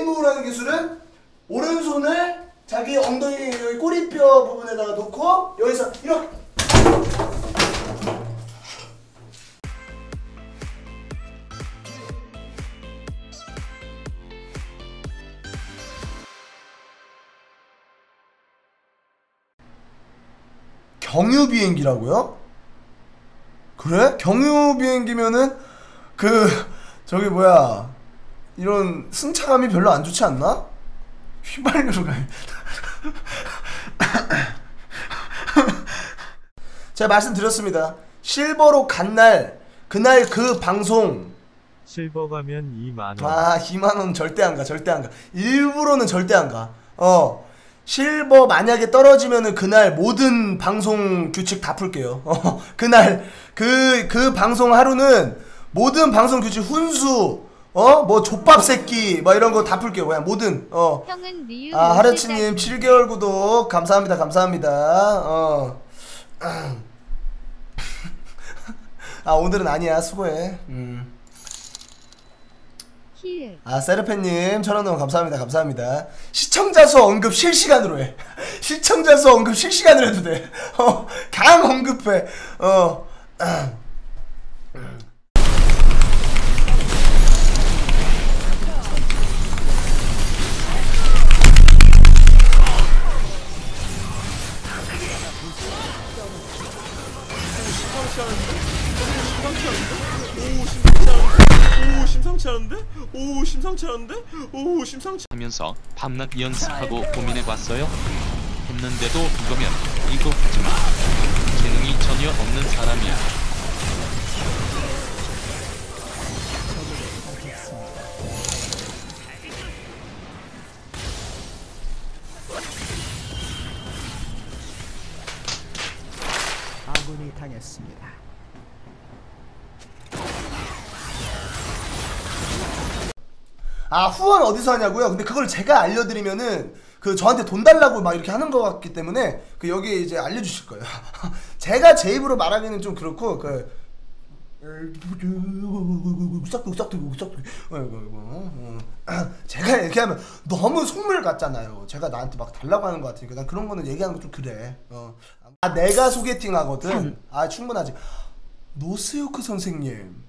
레인보우라는 기술은 오른손을 자기 엉덩이 여기 꼬리뼈 부분에다가 놓고 여기서 이렇게 경유 비행기라고요? 그래? 경유 비행기면은 저기 뭐야 이런 승차감이 별로 안 좋지 않나? 휘발유로 가요. 제가 말씀드렸습니다. 실버로 간 날 그날 그 방송 실버 가면 2만원. 아 2만원 절대 안가 절대 안가 일부러는 절대 안가. 실버 만약에 떨어지면은 그날 모든 방송 규칙 다 풀게요. 그날 그 방송 하루는 모든 방송 규칙 훈수 뭐 족밥 새끼 뭐 이런 거 다 풀게요. 그냥 모든 형은 리유 하르치님 7개월 구독 감사합니다. 감사합니다. 오늘은 아니야. 수고해. 세르페님 1000원 감사합니다. 감사합니다. 시청자 수 언급 실시간으로 해. 시청자 수 언급 실시간으로 해도 돼. 강 언급해. 심상치 하면서 밤낮 연습하고 고민해봤어요. 했는데도 이거면 이거 하지마. 재능이 전혀 없는 사람이야. 아군이 당했습니다. 후원 어디서 하냐고요? 근데 그걸 제가 알려드리면은 저한테 돈 달라고 막 이렇게 하는 것 같기 때문에 여기에 이제 알려주실 거예요. 제가 제 입으로 말하기는 좀 그렇고 제가 얘기하면 너무 속물 같잖아요. 제가 나한테 막 달라고 하는 것 같으니까 난 그런 거는 얘기하는 거 좀 그래. 내가 소개팅 하거든. 충분하지. 노스요크 선생님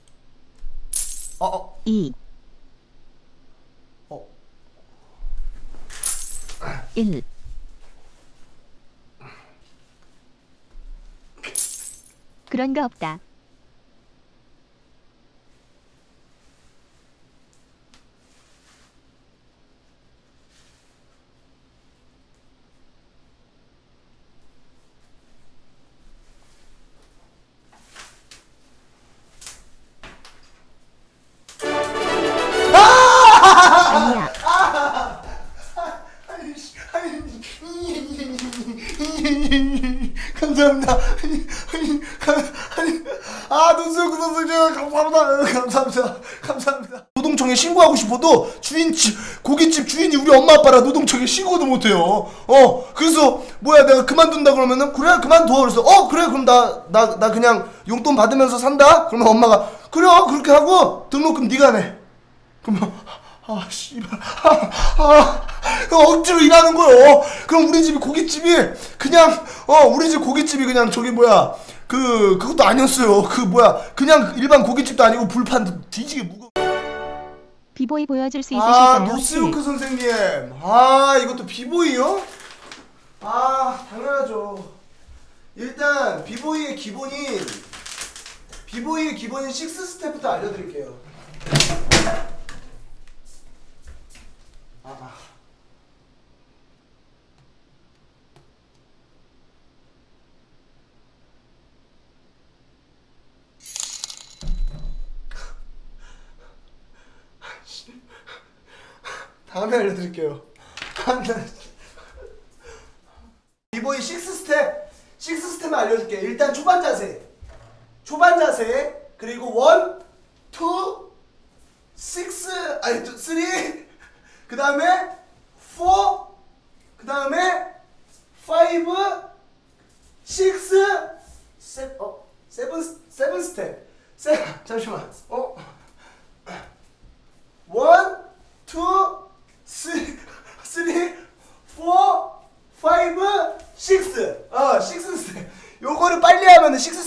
1 그런 거 없다. 아니야. 감사합니다. 노수혁 선생님 감사합니다. 감사합니다. 노동청에 신고하고 싶어도 고깃집 주인이 우리 엄마 아빠라 노동청에 신고도 못해요. 그래서 뭐야 내가 그만둔다 그러면은 그래 그만둬. 그래서 그래 그럼 나 그냥 용돈 받으면서 산다. 그러면 엄마가 그래 그렇게 하고 등록금 네가 내. 그러면 씨발 억지로 일하는 거요. 그럼 우리 집 고깃집이 그냥 우리 집 고깃집이 그냥 저기 뭐야 그것도 아니었어요. 그냥 일반 고깃집도 아니고 불판 뒤지게 무거워. 비보이 보여줄 수 있으실까요? 노스요크 선생님 이것도 비보이요? 당연하죠. 일단 비보이의 기본인 6스텝부터 알려드릴게요. 다음에 알려드릴게요. 비보이 6스텝 알려줄게. 일단 초반 자세 그리고 1, 2, 3 그 다음에 4 그 다음에 5 6 7 스텝 잠시만 1, 2,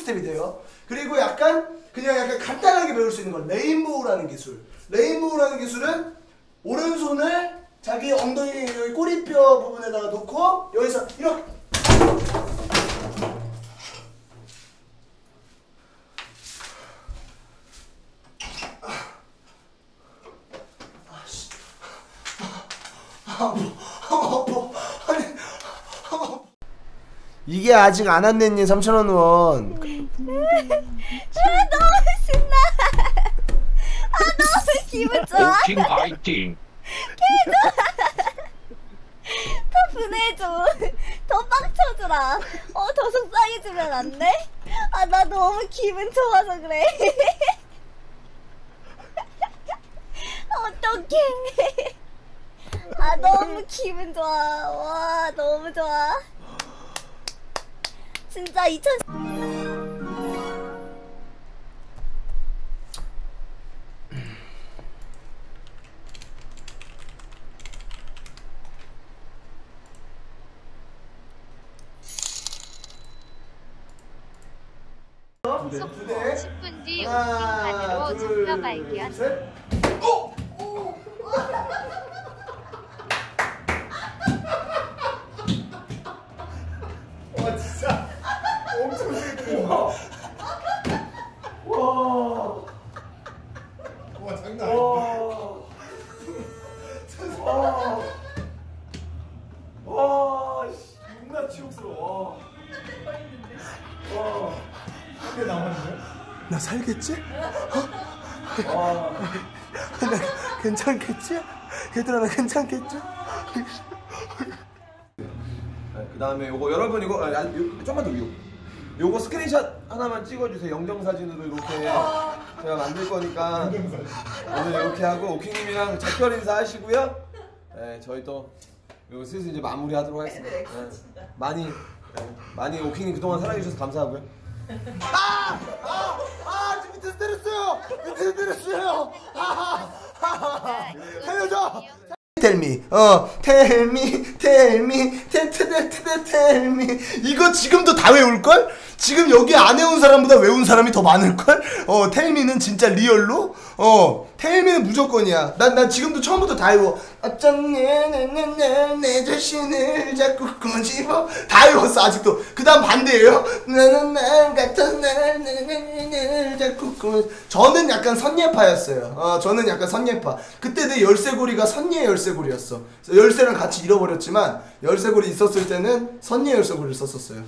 스텝이 돼요. 그리고 약간 그냥 약간 간단하게 배울 수 있는 건 레인보우라는 기술. 레인보우라는 기술은 오른손을 자기 엉덩이 여기 꼬리뼈 부분에다가 놓고 여기서 이렇게 이게 아직 안 왔네님 3,000원 원. 너무 신나. 너무 기분 좋아. 오킹 파이팅. 더 보내줘. 더 빡쳐주라. 더 속상해지면 안 돼? 나 너무 기분 좋아서 그래. 어떡해. 너무 기분 좋아. 와, 너무 좋아. 진짜 2000. 속보 10분 뒤 오킹만으로 접혀 발견. 와 진짜 엄청 재밌다. 와 장난 아니야. 와 존나 치욕스러워. 와 남았네. 나 살겠지? 나 괜찮겠지? 얘들아 나 괜찮겠지? 그 다음에 요거 여러분 이거 좀만 더 위로. 요거 스크린샷 하나만 찍어주세요. 영정사진으로 이렇게 제가 만들 거니까 오늘 이렇게 하고 오킹님이랑 작별 인사 하시고요. 네, 저희 또 요거 슬슬 이제 마무리하도록 하겠습니다. 네, 많이 오킹님 그동안 사랑해주셔서 감사하고요. 지금 밑에서 때렸어요. 밑에서 때렸어요. 살려줘. 텔미 텔미 이거 지금도 다 외울걸? 지금 여기 안 외운 사람보다 외운 사람이 더 많을걸? 텔미는 진짜 리얼로 텔미는 무조건이야. 난 지금도 처음부터 다 외워. 어쩜 내 자신을 자꾸 꼬집어 다 외웠어 아직도. 그 다음 반대예요. 나는 날 같은 날 자꾸 꼬집어. 저는 약간 선예파였어요. 저는 약간 선예파. 그때 내 열쇠고리가 선예 열쇠고리였어. 열쇠랑 같이 잃어버렸지만 열쇠고리 있었을 때는 선예 열쇠고리를 썼었어요.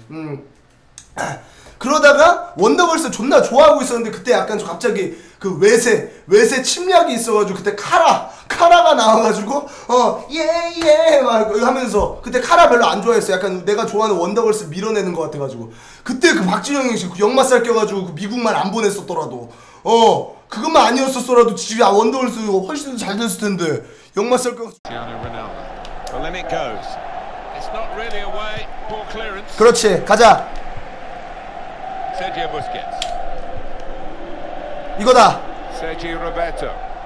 그러다가 원더걸스 존나 좋아하고 있었는데 그때 약간 갑자기 그 외세 침략이 있어가지고 그때 카라가 나와가지고 예예 막 하면서 그때 카라 별로 안 좋아했어. 약간 내가 좋아하는 원더걸스 밀어내는 것 같아가지고 그때 그 박진영이 역마살 껴가지고 그 미국만 안 보냈었더라도 그것만 아니었었더라도 집이 원더걸스 훨씬 더 잘 됐을 텐데 역마살 껴가지고. 그렇지 가자. Sergio Busquets. 이거다. Sergio Roberto.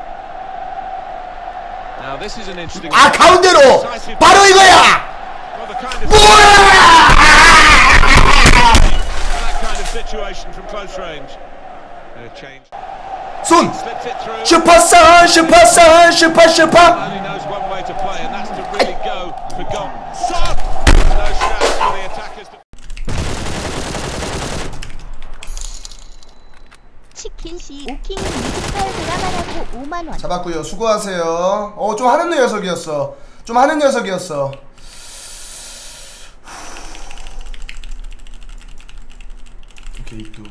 Now this is an interesting. 가운데로 바로 이거야. Well, the kind of that kind of situation from close range. Change. 손. Slips it through. 슈퍼. Only knows one way to play, and that's to really go for goal. Son. No chance for the attackers. 치킨씨 오킹 뮤지컬 드라마라고 5만원. 잡았고요. 수고하세요. 좀 하는 녀석이었어. 오케이 또.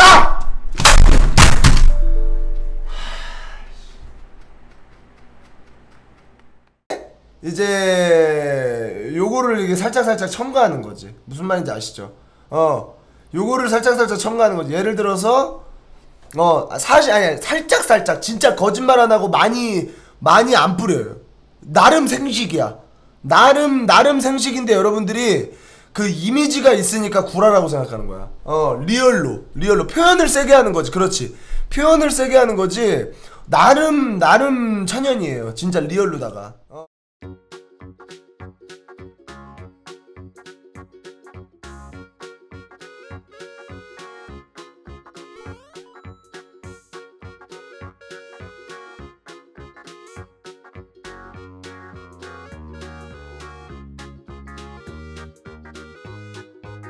이제 요거를 이게 살짝 첨가하는 거지. 무슨 말인지 아시죠? 요거를 살짝 첨가하는 거지. 예를 들어서 사실 아니 살짝 진짜 거짓말 안 하고 많이 안 뿌려요. 나름 생식이야. 나름 생식인데 여러분들이 그 이미지가 있으니까 구라라고 생각하는 거야. 리얼로 표현을 세게 하는 거지. 그렇지. 표현을 세게 하는 거지. 나름 천연이에요. 진짜 리얼로다가.